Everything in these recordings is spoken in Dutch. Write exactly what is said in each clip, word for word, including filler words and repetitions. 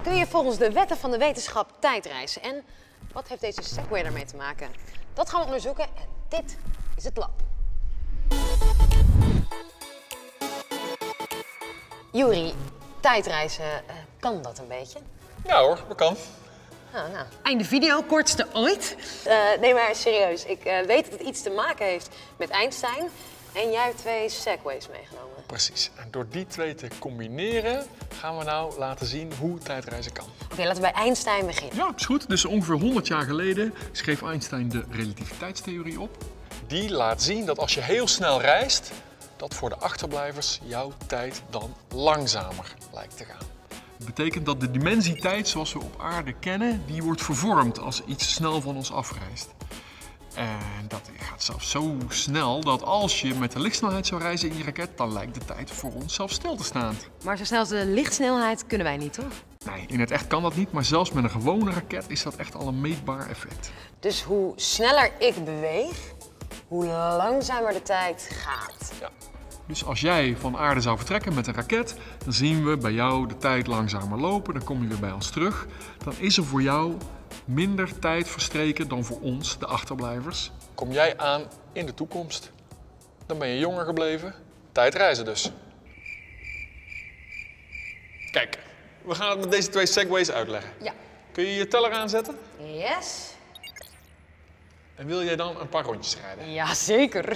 kun je volgens de wetten van de wetenschap tijdreizen? En wat heeft deze Segway daarmee te maken? Dat gaan we onderzoeken en dit is het lab. Juri, tijdreizen, uh, kan dat een beetje? Ja hoor, dat kan. Nou, nou. Einde video, kortste ooit. Uh, nee, maar serieus. Ik uh, weet dat het iets te maken heeft met Einstein. En jij hebt twee Segways meegenomen. Precies. En door die twee te combineren gaan we nou laten zien hoe tijdreizen kan. Oké, okay, laten we bij Einstein beginnen. Ja, is goed. Dus ongeveer honderd jaar geleden schreef Einstein de relativiteitstheorie op. Die laat zien dat als je heel snel reist, dat voor de achterblijvers jouw tijd dan langzamer lijkt te gaan. Dat betekent dat de dimensie tijd zoals we op aarde kennen, die wordt vervormd als iets snel van ons afreist. En dat gaat zelfs zo snel dat als je met de lichtsnelheid zou reizen in je raket, dan lijkt de tijd voor ons zelfs stil te staan. Maar zo snel als de lichtsnelheid kunnen wij niet, toch? Nee, in het echt kan dat niet, maar zelfs met een gewone raket is dat echt al een meetbaar effect. Dus hoe sneller ik beweeg, hoe langzamer de tijd gaat. Ja. Dus als jij van aarde zou vertrekken met een raket, dan zien we bij jou de tijd langzamer lopen. Dan kom je weer bij ons terug. Dan is er voor jou minder tijd verstreken dan voor ons, de achterblijvers. Kom jij aan in de toekomst, dan ben je jonger gebleven. Tijdreizen dus. Kijk, we gaan het met deze twee Segways uitleggen. Ja. Kun je je teller aanzetten? Yes. En wil jij dan een paar rondjes rijden? Ja, zeker.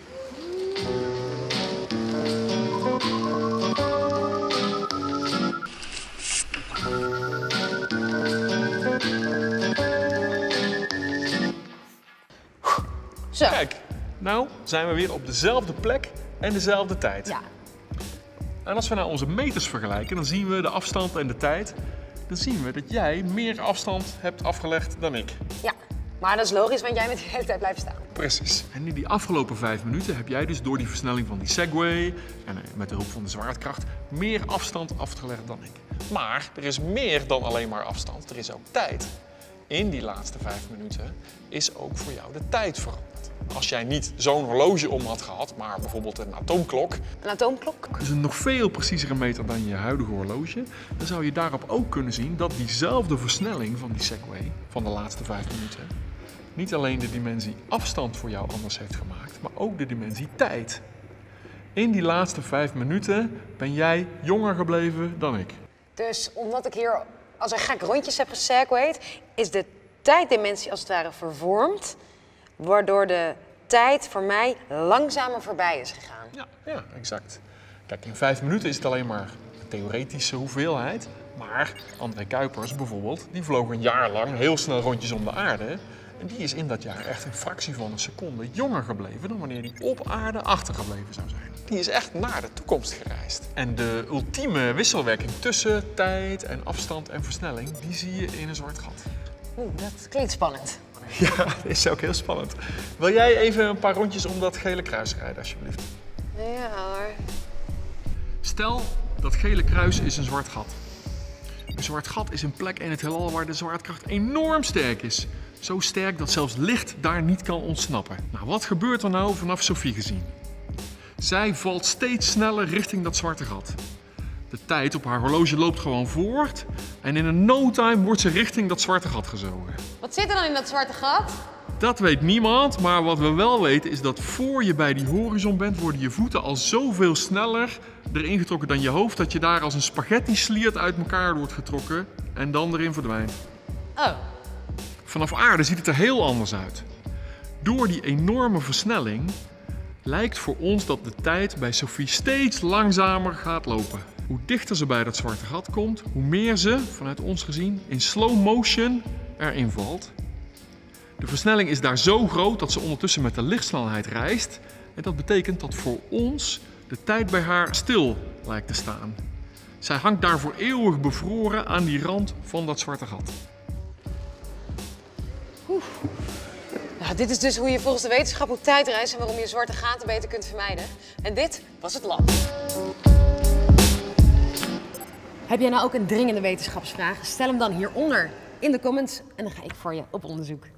Zo. Kijk, nou zijn we weer op dezelfde plek en dezelfde tijd. Ja. En als we nou onze meters vergelijken, dan zien we de afstand en de tijd. Dan zien we dat jij meer afstand hebt afgelegd dan ik. Ja, maar dat is logisch, want jij bent de hele tijd blijven staan. Precies. En in die afgelopen vijf minuten heb jij dus door die versnelling van die Segway en met de hulp van de zwaartekracht meer afstand afgelegd dan ik. Maar er is meer dan alleen maar afstand, er is ook tijd. In die laatste vijf minuten is ook voor jou de tijd veranderd. Als jij niet zo'n horloge om had gehad, maar bijvoorbeeld een atoomklok. Een atoomklok? Dus een nog veel preciezere meter dan je huidige horloge. Dan zou je daarop ook kunnen zien dat diezelfde versnelling van die Segway van de laatste vijf minuten niet alleen de dimensie afstand voor jou anders heeft gemaakt, maar ook de dimensie tijd. In die laatste vijf minuten ben jij jonger gebleven dan ik. Dus omdat ik hier als een gek rondjes heb gesegwayed, is de tijddimensie als het ware vervormd, waardoor de tijd voor mij langzamer voorbij is gegaan. Ja, ja, exact. Kijk, in vijf minuten is het alleen maar een theoretische hoeveelheid. Maar André Kuipers bijvoorbeeld, die vloog een jaar lang heel snel rondjes om de aarde. En die is in dat jaar echt een fractie van een seconde jonger gebleven dan wanneer die op aarde achtergebleven zou zijn. Die is echt naar de toekomst gereisd. En de ultieme wisselwerking tussen tijd en afstand en versnelling, die zie je in een zwart gat. Oeh, dat klinkt spannend. Ja, dat is ook heel spannend. Wil jij even een paar rondjes om dat gele kruis rijden, alsjeblieft? Ja hoor. Stel, dat gele kruis is een zwart gat. Een zwart gat is een plek in het heelal waar de zwaartekracht enorm sterk is. Zo sterk dat zelfs licht daar niet kan ontsnappen. Nou, wat gebeurt er nou vanaf Sophie gezien? Zij valt steeds sneller richting dat zwarte gat. De tijd op haar horloge loopt gewoon voort en in een no time wordt ze richting dat zwarte gat gezogen. Wat zit er dan in dat zwarte gat? Dat weet niemand, maar wat we wel weten is dat voor je bij die horizon bent, worden je voeten al zoveel sneller erin getrokken dan je hoofd, dat je daar als een spaghetti sliert uit elkaar wordt getrokken en dan erin verdwijnt. Oh. Vanaf aarde ziet het er heel anders uit. Door die enorme versnelling lijkt voor ons dat de tijd bij Sophie steeds langzamer gaat lopen. Hoe dichter ze bij dat zwarte gat komt, hoe meer ze, vanuit ons gezien, in slow motion erin valt. De versnelling is daar zo groot dat ze ondertussen met de lichtsnelheid reist. En dat betekent dat voor ons de tijd bij haar stil lijkt te staan. Zij hangt daarvoor eeuwig bevroren aan die rand van dat zwarte gat. Oeh. Nou, dit is dus hoe je volgens de wetenschap moet tijdreizen en waarom je zwarte gaten beter kunt vermijden. En dit was het lab. Heb jij nou ook een dringende wetenschapsvraag? Stel hem dan hieronder in de comments en dan ga ik voor je op onderzoek.